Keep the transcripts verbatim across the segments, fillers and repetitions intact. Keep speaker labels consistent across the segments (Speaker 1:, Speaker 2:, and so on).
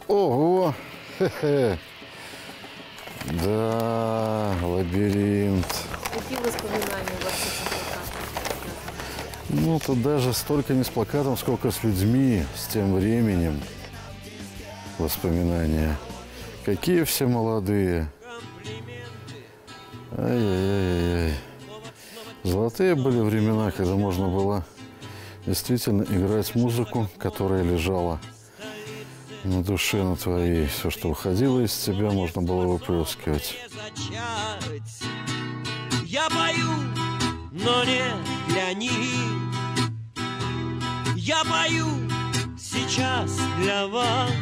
Speaker 1: Ого! Хе-хе. Да, лабиринт.
Speaker 2: Какие воспоминания у вас с этим плакатом?
Speaker 1: Ну, тут даже столько не с плакатом, сколько с людьми, с тем временем. Воспоминания. Какие все молодые. Ай-яй-яй-яй. Золотые были времена, когда можно было действительно играть музыку, которая лежала на душе, на твоей. Все, что выходило из тебя, можно было выплескивать.
Speaker 3: Я пою, но не для них. Я пою сейчас для вас.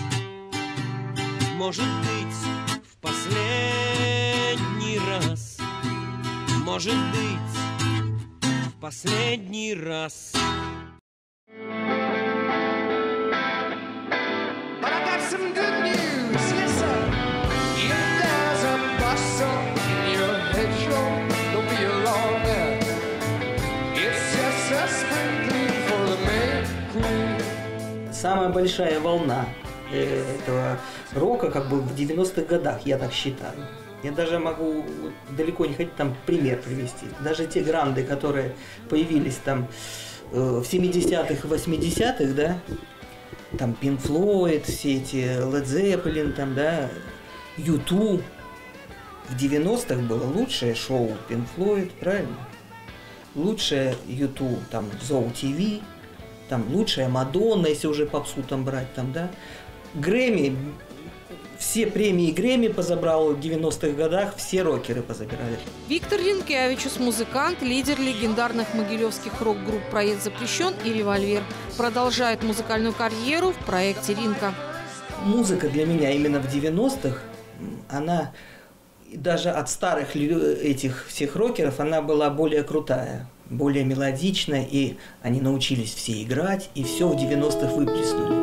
Speaker 3: Может быть, в последний раз. Может быть, в последний раз.
Speaker 4: Самая большая волна этого рока как бы в девяностых годах, я так считаю. Я даже могу далеко не ходить, там пример привести. Даже те гранды, которые появились там э, в семидесятых, восьмидесятых, да, там Pink Floyd, все эти Led Zeppelin, там, да, ю ту. В девяностых было лучшее шоу Pink Floyd, правильно? Лучшее ю ту, там, Зоу ти ви, там, лучшая Мадонна, если уже попсу там брать, там, да. Грэмми, все премии Грэмми позабрал в девяностых годах, все рокеры позабирали.
Speaker 2: Виктор Ренкевичус, музыкант, лидер легендарных могилевских рок-групп «Проезд запрещен» и «Револьвер». Продолжает музыкальную карьеру в проекте «Ринка».
Speaker 4: Музыка для меня именно в девяностых, она даже от старых этих всех рокеров, она была более крутая, более мелодичная, и они научились все играть, и все в девяностых выплеснули.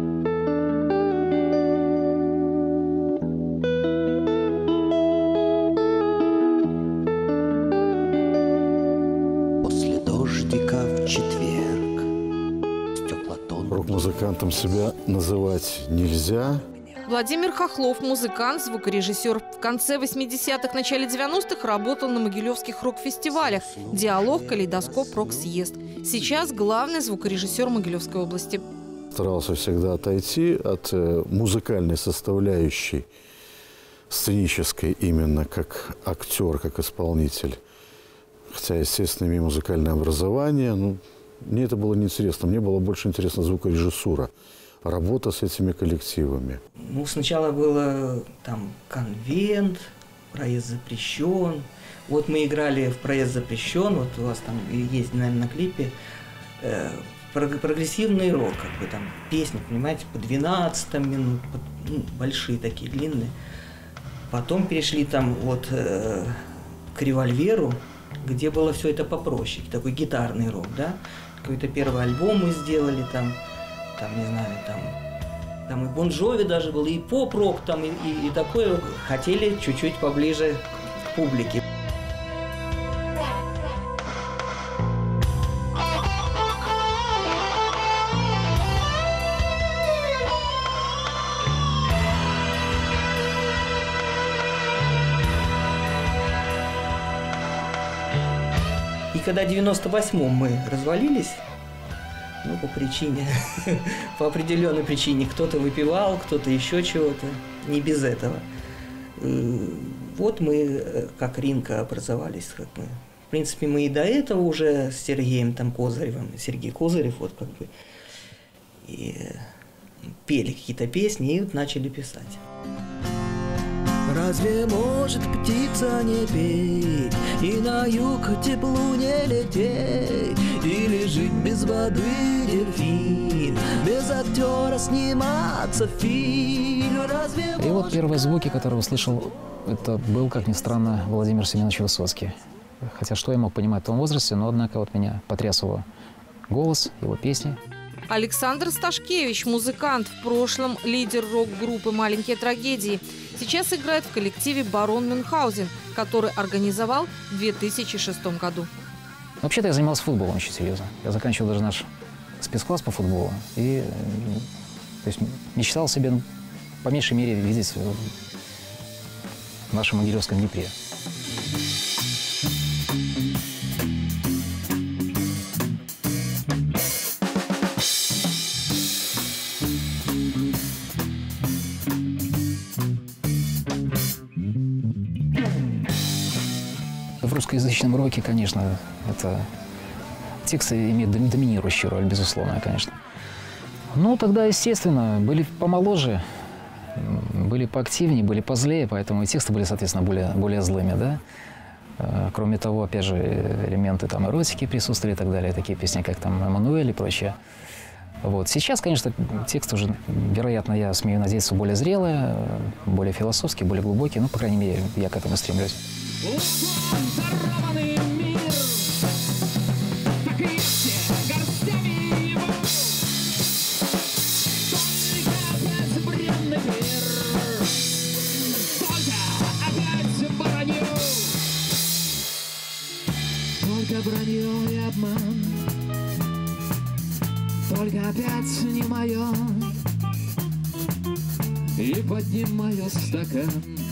Speaker 1: Рок-музыкантом себя называть нельзя.
Speaker 2: Владимир Хохлов, музыкант, звукорежиссер. В конце восьмидесятых, начале девяностых работал на могилевских рок-фестивалях «Диалог», «Калейдоскоп», «Рок-съезд». Сейчас главный звукорежиссер Могилевской области.
Speaker 1: Старался всегда отойти от музыкальной составляющей, сценической именно, как актер, как исполнитель. Хотя, естественно, имею музыкальное образование, ну, мне это было неинтересно. Мне было больше интересно звукорежиссура, работа с этими коллективами.
Speaker 4: Ну, сначала было там «Конвент», «Проезд запрещен». Вот мы играли в «Проезд запрещен», вот у вас там есть, наверное, на клипе, э, прогрессивный рок, как бы там песни, понимаете, по двенадцать минут, по, ну, большие такие, длинные. Потом перешли там вот э, к «Револьверу», где было все это попроще, такой гитарный рок, да. Какой-то первый альбом мы сделали, там, там не знаю, там, там и Бон Джови даже был, и поп-рок, там, и, и, и такое. Хотели чуть-чуть поближе к публике. И когда в девяносто восьмом мы развалились, ну, по причине, по определенной причине, кто-то выпивал, кто-то еще чего-то, не без этого. Вот мы, как Ринка, образовались. Как мы. В принципе, мы и до этого уже с Сергеем там Козыревым, Сергей Козырев, вот как бы, и пели какие-то песни, и вот начали писать.
Speaker 5: Разве может птица не петь и на юг теплу не лететь? Или жить без воды дельфин, без актера сниматься в фильм? Разве
Speaker 6: и вот первые звуки, которые услышал, это был, как ни странно, Владимир Семенович Высоцкий. Хотя что я мог понимать в том возрасте, но однако вот меня потряс его голос, его песни.
Speaker 2: Александр Сташкевич, музыкант, в прошлом лидер рок-группы «Маленькие трагедии». Сейчас играет в коллективе «Барон Мюнхгаузен», который организовал в две тысячи шестом году.
Speaker 6: Вообще-то я занимался футболом очень серьезно. Я заканчивал даже наш спецкласс по футболу. И То есть мечтал себе, ну, по меньшей мере, видеть в нашем Могилевском Днепре. В русскоязычном роке, конечно, это тексты имеют доминирующую роль, безусловно, конечно. Ну, тогда, естественно, были помоложе, были поактивнее, были позлее, поэтому и тексты были, соответственно, более, более злыми, да. Кроме того, опять же, элементы там эротики присутствовали и так далее, такие песни, как там «Эммануэль» и прочее. Вот. Сейчас, конечно, текст уже, вероятно, я смею надеяться, более зрелые, более философские, более глубокие, ну, по крайней мере, я к этому стремлюсь.
Speaker 5: Только вранье и обман, только опять не мое, и поднимаю стакан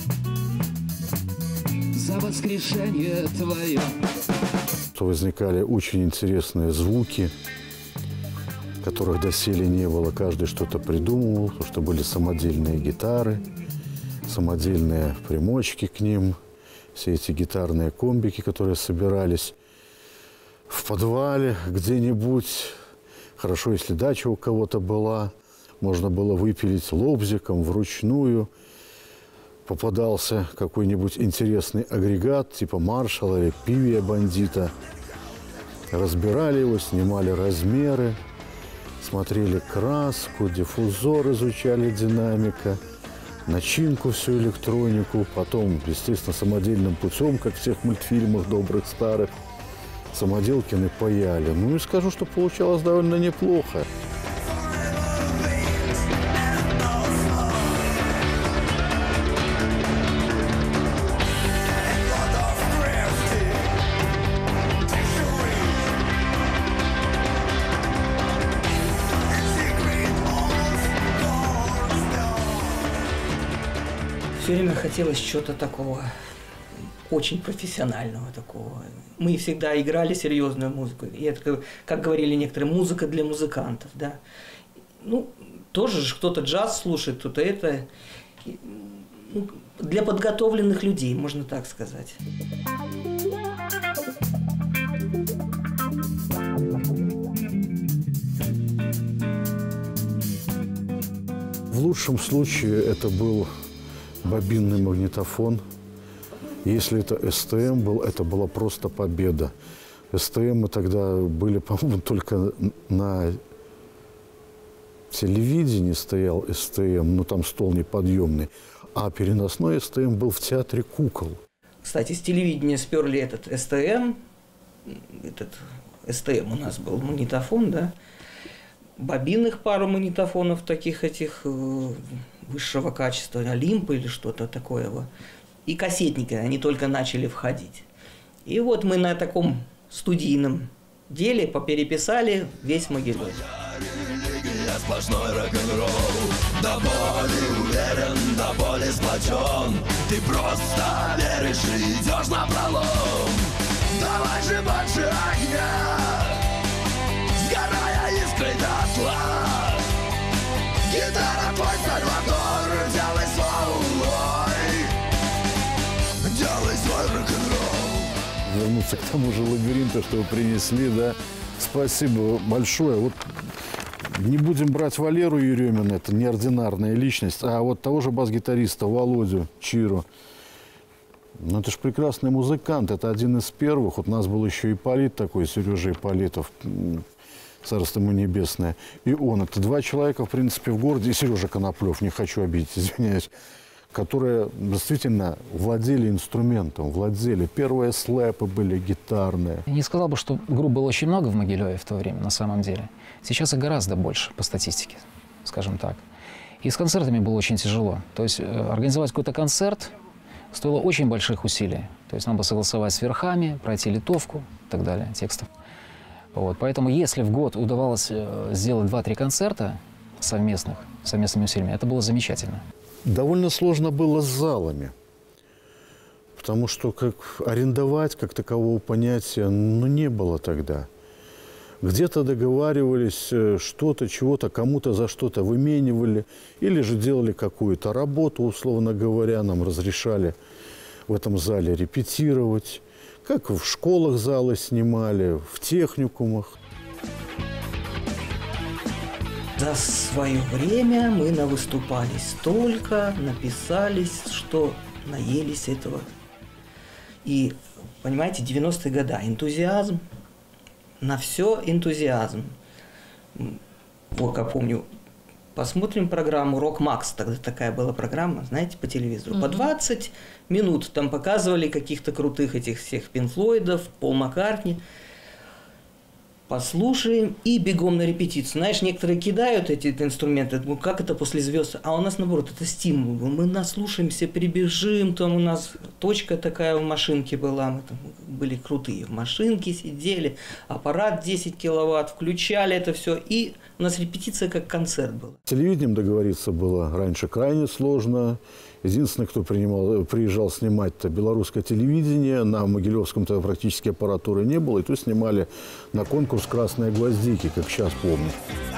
Speaker 5: за воскрешение твое.
Speaker 1: Возникали очень интересные звуки, которых доселе не было. Каждый что-то придумывал, потому что были самодельные гитары, самодельные примочки к ним, все эти гитарные комбики, которые собирались в подвале где-нибудь. Хорошо, если дача у кого-то была, можно было выпилить лобзиком вручную. Попадался какой-нибудь интересный агрегат, типа Маршалла или Пивия Бандита. Разбирали его, снимали размеры, смотрели краску, диффузор изучали, динамика, начинку, всю электронику. Потом, естественно, самодельным путем, как в тех мультфильмах добрых старых, самоделкины паяли. Ну и скажу, что получалось довольно неплохо.
Speaker 4: Все время хотелось чего-то такого очень профессионального такого. Мы всегда играли серьезную музыку. И это, как говорили некоторые, музыка для музыкантов, да. Ну, тоже же кто-то джаз слушает, кто-то это. Ну, для подготовленных людей, можно так сказать.
Speaker 1: В лучшем случае это был бобинный магнитофон. Если это эс тэ эм был, это была просто победа. эс тэ эм мы тогда были, по-моему, только на телевидении стоял эс тэ эм, но там стол неподъемный. А переносной эс тэ эм был в театре кукол.
Speaker 4: Кстати, с телевидения сперли этот эс тэ эм. Этот эс тэ эм у нас был магнитофон, да. Бобинных пару магнитофонов таких этих высшего качества, Олимпа или что-то такое. И кассетники, они только начали входить. И вот мы на таком студийном деле попереписали весь Могилев.
Speaker 7: Сплошной рок-н-ролл, до боли уверен, до боли сплочен. Ты просто веришь и идешь напролом. Давай же больше огня, сгорая искрой дотла. Гитара твой Сальвадор, делай свой, делай свой рок-н-ролл.
Speaker 1: Вернуться к тому же лабиринту, что вы принесли, да. Спасибо большое. Вот не будем брать Валеру Еремина, это неординарная личность, а вот того же бас-гитариста Володю Чиру. Ну, это же прекрасный музыкант, это один из первых. Вот у нас был еще Ипполит такой, Сережа Ипполитов, царство ему небесное. И он, это два человека, в принципе, в городе, и Сережа Коноплев, не хочу обидеть, извиняюсь, которые действительно владели инструментом, владели. Первые слэпы были гитарные.
Speaker 6: Я не сказал бы, что групп было очень много в Могилеве в то время, на самом деле. Сейчас их гораздо больше, по статистике, скажем так. И с концертами было очень тяжело. То есть организовать какой-то концерт стоило очень больших усилий. То есть надо было согласовать с верхами, пройти литовку и так далее, текстов. Вот. Поэтому если в год удавалось сделать два-три концерта, совместных, совместными усилиями. Это было замечательно.
Speaker 1: Довольно сложно было с залами, потому что как арендовать, как такового понятия, ну, не было тогда. Где-то договаривались, что-то, чего-то, кому-то за что-то выменивали, или же делали какую-то работу, условно говоря, нам разрешали в этом зале репетировать, как в школах залы снимали, в техникумах.
Speaker 4: За свое время мы навыступались столько, написались, что наелись этого. И, понимаете, девяностые годы, энтузиазм, на все энтузиазм. Вот, как помню, посмотрим программу «Рок Макс», тогда такая была программа, знаете, по телевизору. Mm-hmm. По двадцать минут там показывали каких-то крутых этих всех Пинк Флойдов, Пол Маккартни. Послушаем и бегом на репетицию. Знаешь, некоторые кидают эти инструменты, ну, как это после звезд, а у нас наоборот, это стимул. Мы наслушаемся, прибежим, там у нас точка такая в машинке была, мы там были крутые в машинке, сидели, аппарат десять киловатт, включали это все, и у нас репетиция как концерт была.
Speaker 1: С телевидением договориться было раньше крайне сложно. Единственное, кто принимал, приезжал снимать, это белорусское телевидение. На Могилевском-то практически аппаратуры не было. И то снимали на конкурс «Красные гвоздики», как сейчас помню.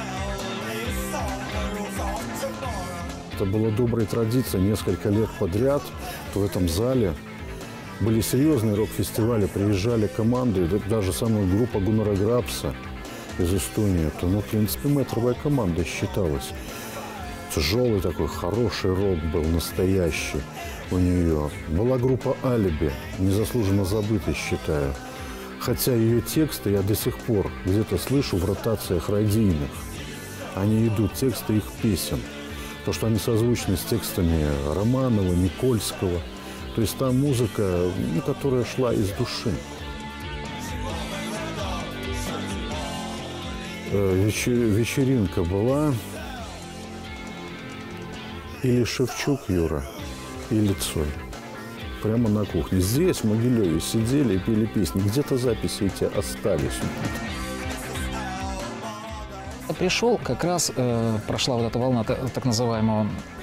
Speaker 1: Это была добрая традиция. Несколько лет подряд в этом зале были серьезные рок-фестивали. Приезжали команды, даже самая группа Гуннара Грапса из Эстонии. Это, ну, в принципе, метровая команда считалась. Тяжелый такой, хороший рок был, настоящий у нее. Была группа «Алиби», незаслуженно забытой, считаю. Хотя ее тексты я до сих пор где-то слышу в ротациях радийных. Они идут, тексты их песен. То, что они созвучны с текстами Романова, Никольского. То есть там музыка, ну, которая шла из души. Вечеринка была... Или Шевчук Юра, или Цой. Прямо на кухне. Здесь, в Могилеве, сидели и пели песни. Где-то записи эти остались.
Speaker 6: Я пришел, как раз э, прошла вот эта волна так, так называемого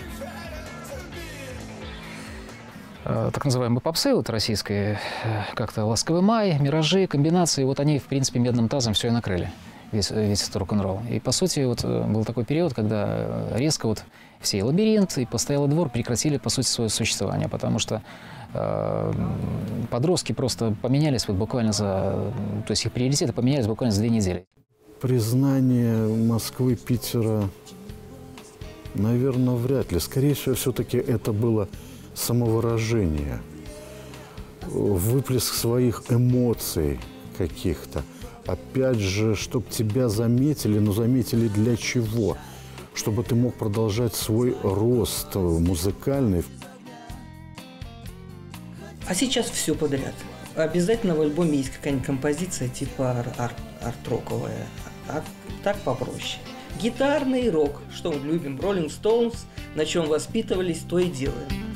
Speaker 6: э, так называемой попсы вот, российской, э, как-то «Ласковый май», «Миражи», комбинации. Вот они, в принципе, медным тазом все и накрыли. Весь, весь этот рок-н-ролл. И, по сути, вот был такой период, когда резко вот все и «Лабиринт», и «Постоялый двор» прекратили, по сути, свое существование, потому что э, подростки просто поменялись вот буквально за... То есть их приоритеты поменялись буквально за две недели.
Speaker 1: Признание Москвы, Питера, наверное, вряд ли. Скорее всего, все-таки это было самовыражение, выплеск своих эмоций каких-то. Опять же, чтобы тебя заметили, но заметили для чего? Чтобы ты мог продолжать свой рост музыкальный.
Speaker 4: А сейчас все подряд. Обязательно в альбоме есть какая-нибудь композиция типа ар- арт-роковая, а так попроще. Гитарный рок, что мы любим, Rolling Stones, на чем воспитывались, то и делаем.